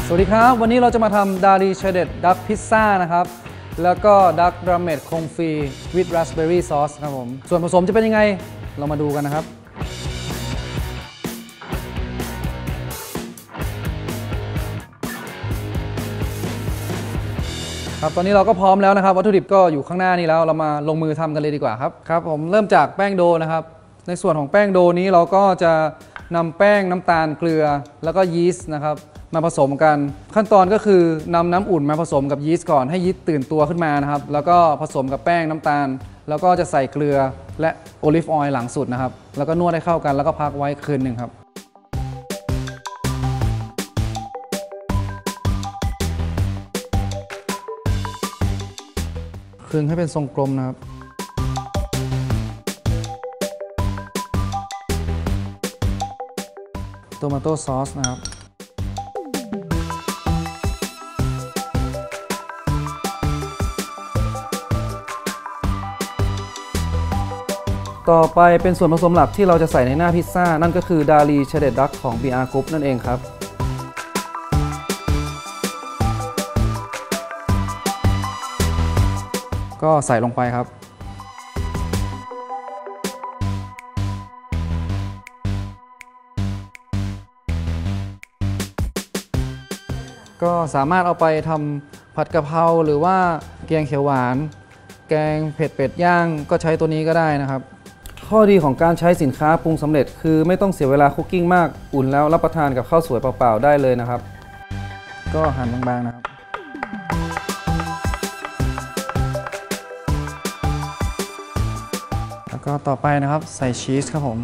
สวัสดีครับวันนี้เราจะมาทำดาลีเชเดดดักพิซซ่านะครับแล้วก็ดักดรัมเมดคงฟรีวิดราสเบอร์รี่ซอสครับผมส่วนผสมจะเป็นยังไงเรามาดูกันนะครับครับตอนนี้เราก็พร้อมแล้วนะครับวัตถุดิบก็อยู่ข้างหน้านี้แล้วเรามาลงมือทำกันเลยดีกว่าครับผมเริ่มจากแป้งโดนะครับในส่วนของแป้งโดนี้เราก็จะนำแป้งน้ำตาลเกลือแล้วก็ยีสต์นะครับมาผสมกันขั้นตอนก็คือนำน้ำอุ่นมาผสมกับยีสต์ก่อนให้ยีสต์ตื่นตัวขึ้นมานะครับแล้วก็ผสมกับแป้งน้ำตาลแล้วก็จะใส่เกลือและโอลิฟออยล์หลังสุดนะครับแล้วก็นวดให้เข้ากันแล้วก็พักไว้คืนหนึ่งครับคลึงให้เป็นทรงกลมนะครับโตมาโต้ซอสนะครับต่อไปเป็นส่วนผสมหลักที่เราจะใส่ในหน้าพิซซ่านั่นก็คือดาลีเชเดดดักของ BR Group นั่นเองครับก็ใส่ลงไปครับก็สามารถเอาไปทำผัดกะเพราหรือว่าแกงเขียวหวานแกงเผ็ดเป็ดย่างก็ใช้ตัวนี้ก็ได้นะครับข้อดีของการใช้สินค้าปรุงสำเร็จคือไม่ต้องเสียเวลาคุกกิ้งมากอุ่นแล้วรับประทานกับข้าวสวยเปล่าๆได้เลยนะครับก็หั่นบางๆนะครับแล้วก็ต่อไปนะครับใส่ชีสครับผม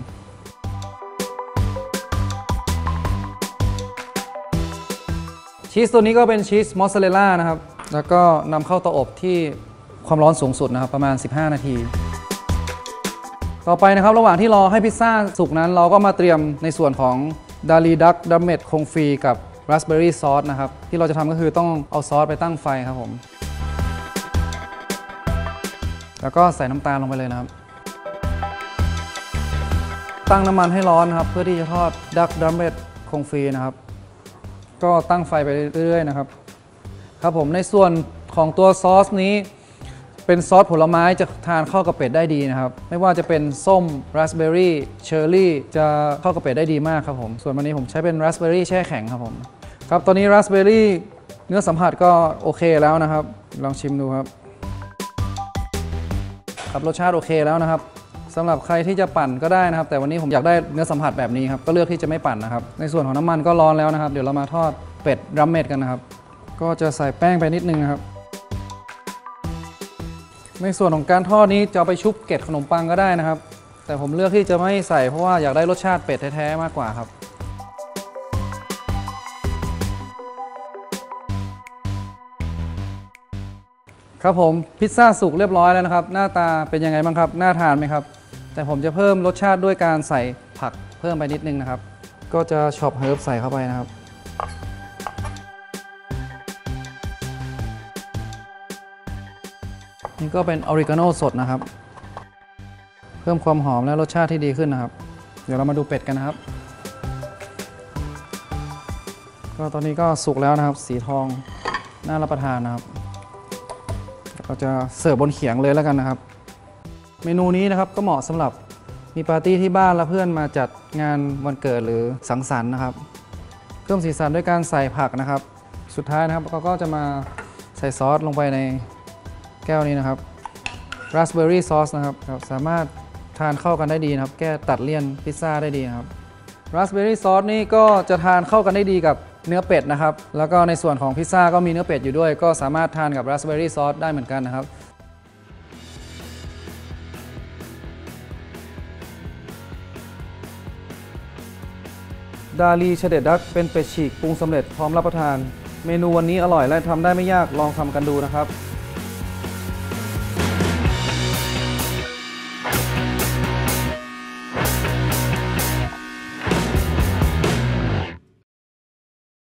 ชีสตัวนี้ก็เป็นชีสมอสซาเรลล่านะครับแล้วก็นำเข้าเตาอบที่ความร้อนสูงสุดนะครับประมาณ15นาทีต่อไปนะครับระหว่างที่รอให้พิซซ่าสุกนั้นเราก็มาเตรียมในส่วนของดาลีดักดัมเมดคงฟรีกับราสเบอร์รี่ซอสนะครับที่เราจะทำก็คือต้องเอาซอสไปตั้งไฟครับผมแล้วก็ใส่น้ำตาลลงไปเลยนะครับตั้งน้ำมันให้ร้อนนะครับเพื่อที่จะทอดดักดัมเมดคงฟรีนะครับก็ตั้งไฟไปเรื่อยๆนะครับครับผมในส่วนของตัวซอสนี้เป็นซอสผลไม้จะทานเข้ากับเป็ดได้ดีนะครับไม่ว่าจะเป็นส้มราสเบอร์รี่เชอร์รี่จะเข้ากับเป็ดได้ดีมากครับผมส่วนวันนี้ผมใช้เป็นราสเบอร์รี่แช่แข็งครับผมครับตอนนี้ราสเบอร์รี่เนื้อสัมผัสก็โอเคแล้วนะครับลองชิมดูครับครับรสชาติโอเคแล้วนะครับสำหรับใครที่จะปั่นก็ได้นะครับแต่วันนี้ผมอยากได้เนื้อสัมผัสแบบนี้ครับก็เลือกที่จะไม่ปั่นนะครับในส่วนของน้ำมันก็ร้อนแล้วนะครับเดี๋ยวเรามาทอดเป็ดรัมเมดกันนะครับก็จะใส่แป้งไปนิดนึงนะครับในส่วนของการทอดนี้จะเอาไปชุบเกล็ดขนมปังก็ได้นะครับแต่ผมเลือกที่จะไม่ใส่เพราะว่าอยากได้รสชาติเป็ดแท้ๆมากกว่าครับครับผมพิซซ่าสุกเรียบร้อยแล้วนะครับหน้าตาเป็นยังไงบ้างครับน่าทานไหมครับแต่ผมจะเพิ่มรสชาติด้วยการใส่ผักเพิ่มไปนิดนึงนะครับก็จะช็อปเฮิร์บใส่เข้าไปนะครับนี่ก็เป็นออริกาโนสดนะครับเพิ่มความหอมและรสชาติที่ดีขึ้นนะครับเดี๋ยวเรามาดูเป็ดกันนะครับก็ตอนนี้ก็สุกแล้วนะครับสีทองน่ารับประทานนะครับเราจะเสิร์ฟบนเขียงเลยแล้วกันนะครับเมนูนี้นะครับก็เหมาะสำหรับมีปาร์ตี้ที่บ้านและเพื่อนมาจัดงานวันเกิดหรือสังสรรค์นะครับเพิ่มสีสันด้วยการใส่ผักนะครับสุดท้ายนะครับเราก็จะมาใส่ซอสลงไปในแก้วนี้นะครับราสเบอร์รี่ซอสนะครับสามารถทานเข้ากันได้ดีนะครับแก้ตัดเลี่ยนพิซซ่าได้ดีนะครับราสเบอร์รี่ซอสนี่ก็จะทานเข้ากันได้ดีกับเนื้อเป็ดนะครับแล้วก็ในส่วนของพิซซ่าก็มีเนื้อเป็ดอยู่ด้วยก็สามารถทานกับราสเบอร์รี่ซอสได้เหมือนกันนะครับดาลีเชเดดดักเป็นเป็ดฉีกปรุงสำเร็จพร้อมรับประทานเมนูวันนี้อร่อยและทำได้ไม่ยากลองทำกันดูนะครับ